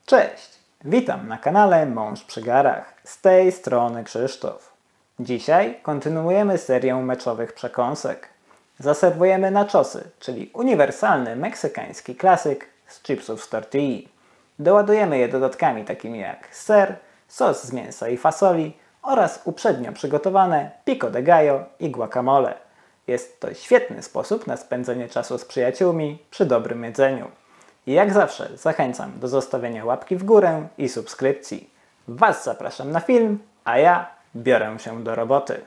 Cześć! Witam na kanale Mąż przy garach. Z tej strony Krzysztof. Dzisiaj kontynuujemy serię meczowych przekąsek. Zaserwujemy nachosy, czyli uniwersalny meksykański klasyk z chipsów z tortilli. Doładujemy je dodatkami takimi jak ser, sos z mięsa i fasoli oraz uprzednio przygotowane pico de gallo i guacamole. Jest to świetny sposób na spędzenie czasu z przyjaciółmi przy dobrym jedzeniu. I jak zawsze zachęcam do zostawienia łapki w górę i subskrypcji. Was zapraszam na film, a ja biorę się do roboty.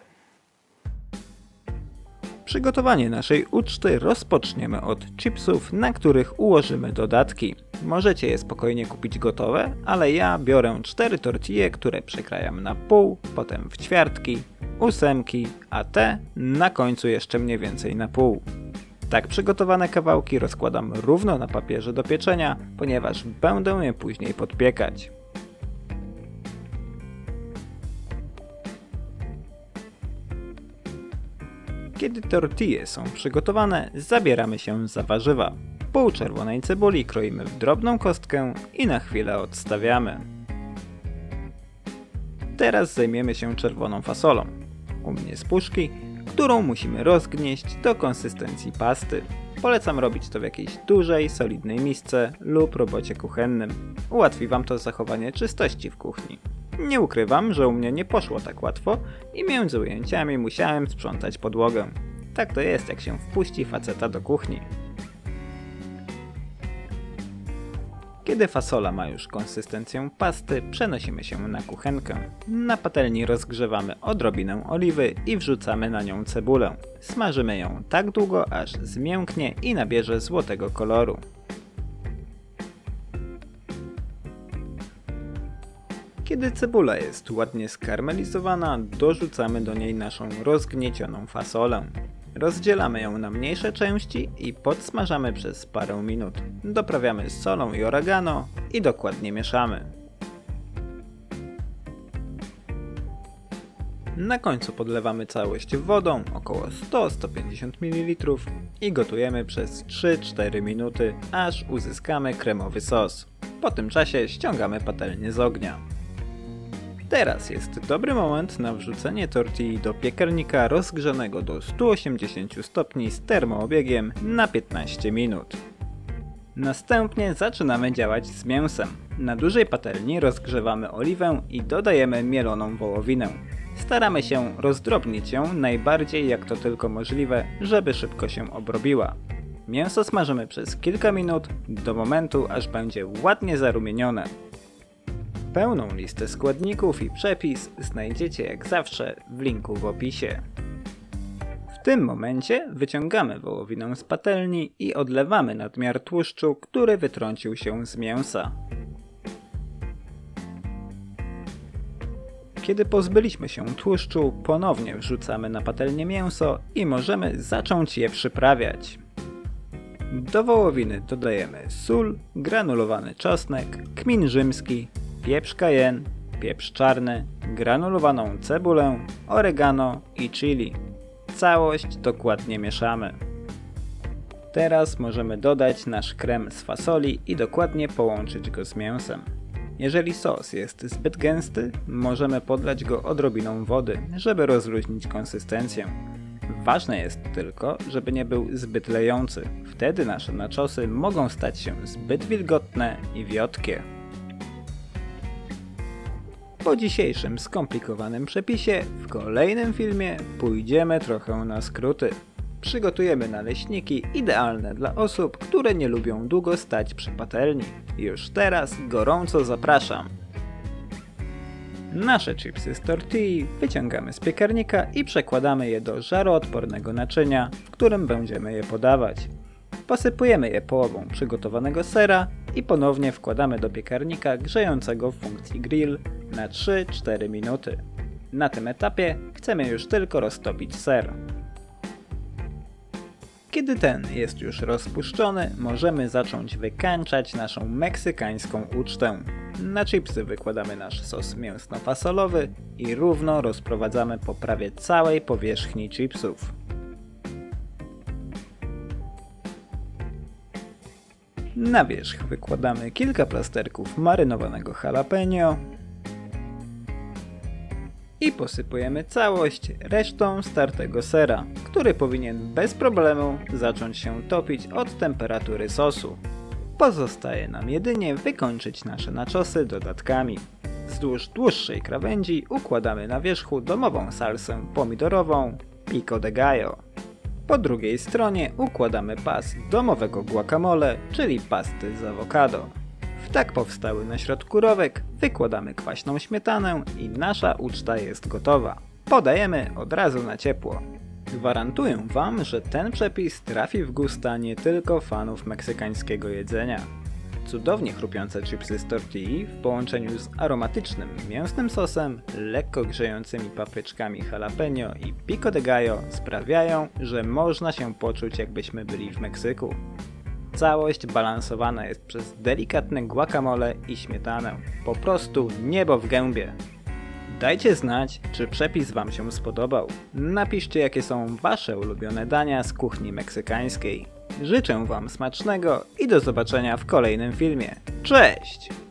Przygotowanie naszej uczty rozpoczniemy od chipsów, na których ułożymy dodatki. Możecie je spokojnie kupić gotowe, ale ja biorę 4 tortille, które przekrajam na pół, potem w ćwiartki, ósemki, a te na końcu jeszcze mniej więcej na pół. Tak przygotowane kawałki rozkładam równo na papierze do pieczenia, ponieważ będę je później podpiekać. Kiedy tortille są przygotowane, zabieramy się za warzywa. Pół czerwonej cebuli kroimy w drobną kostkę i na chwilę odstawiamy. Teraz zajmiemy się czerwoną fasolą. U mnie z puszki, którą musimy rozgnieść do konsystencji pasty. Polecam robić to w jakiejś dużej, solidnej misce lub robocie kuchennym. Ułatwi Wam to zachowanie czystości w kuchni. Nie ukrywam, że u mnie nie poszło tak łatwo i między ujęciami musiałem sprzątać podłogę. Tak to jest, jak się wpuści faceta do kuchni. Kiedy fasola ma już konsystencję pasty, przenosimy się na kuchenkę. Na patelni rozgrzewamy odrobinę oliwy i wrzucamy na nią cebulę. Smażymy ją tak długo, aż zmięknie i nabierze złotego koloru. Kiedy cebula jest ładnie skarmelizowana, dorzucamy do niej naszą rozgniecioną fasolę. Rozdzielamy ją na mniejsze części i podsmażamy przez parę minut. Doprawiamy solą i oregano i dokładnie mieszamy. Na końcu podlewamy całość wodą, około 100-150 ml i gotujemy przez 3-4 minuty, aż uzyskamy kremowy sos. Po tym czasie ściągamy patelnię z ognia. Teraz jest dobry moment na wrzucenie tortilli do piekarnika rozgrzanego do 180 stopni z termoobiegiem na 15 minut. Następnie zaczynamy działać z mięsem. Na dużej patelni rozgrzewamy oliwę i dodajemy mieloną wołowinę. Staramy się rozdrobnić ją najbardziej jak to tylko możliwe, żeby szybko się obrobiła. Mięso smażymy przez kilka minut do momentu, aż będzie ładnie zarumienione. Pełną listę składników i przepis znajdziecie jak zawsze w linku w opisie. W tym momencie wyciągamy wołowinę z patelni i odlewamy nadmiar tłuszczu, który wytrącił się z mięsa. Kiedy pozbyliśmy się tłuszczu, ponownie wrzucamy na patelnię mięso i możemy zacząć je przyprawiać. Do wołowiny dodajemy sól, granulowany czosnek, kmin rzymski, pieprz cayenne, pieprz czarny, granulowaną cebulę, oregano i chili. Całość dokładnie mieszamy. Teraz możemy dodać nasz krem z fasoli i dokładnie połączyć go z mięsem. Jeżeli sos jest zbyt gęsty, możemy podlać go odrobiną wody, żeby rozluźnić konsystencję. Ważne jest tylko, żeby nie był zbyt lejący. Wtedy nasze nachosy mogą stać się zbyt wilgotne i wiotkie. Po dzisiejszym skomplikowanym przepisie w kolejnym filmie pójdziemy trochę na skróty. Przygotujemy naleśniki idealne dla osób, które nie lubią długo stać przy patelni. Już teraz gorąco zapraszam. Nasze chipsy z tortilli wyciągamy z piekarnika i przekładamy je do żaroodpornego naczynia, w którym będziemy je podawać. Posypujemy je połową przygotowanego sera i ponownie wkładamy do piekarnika grzejącego w funkcji grill na 3-4 minuty. Na tym etapie chcemy już tylko roztopić ser. Kiedy ten jest już rozpuszczony, możemy zacząć wykańczać naszą meksykańską ucztę. Na chipsy wykładamy nasz sos mięsno-fasolowy i równo rozprowadzamy po prawie całej powierzchni chipsów. Na wierzch wykładamy kilka plasterków marynowanego jalapeno i posypujemy całość resztą startego sera, który powinien bez problemu zacząć się topić od temperatury sosu. Pozostaje nam jedynie wykończyć nasze nachosy dodatkami. Wzdłuż dłuższej krawędzi układamy na wierzchu domową salsę pomidorową Pico de Gallo. Po drugiej stronie układamy pas domowego guacamole, czyli pasty z awokado. W tak powstały na środku rowek wykładamy kwaśną śmietanę i nasza uczta jest gotowa. Podajemy od razu na ciepło. Gwarantuję Wam, że ten przepis trafi w gusta nie tylko fanów meksykańskiego jedzenia. Cudownie chrupiące chipsy z tortilli w połączeniu z aromatycznym mięsnym sosem, lekko grzejącymi papryczkami jalapeno i pico de gallo sprawiają, że można się poczuć, jakbyśmy byli w Meksyku. Całość balansowana jest przez delikatne guacamole i śmietanę. Po prostu niebo w gębie. Dajcie znać, czy przepis Wam się spodobał. Napiszcie, jakie są Wasze ulubione dania z kuchni meksykańskiej. Życzę Wam smacznego i do zobaczenia w kolejnym filmie. Cześć!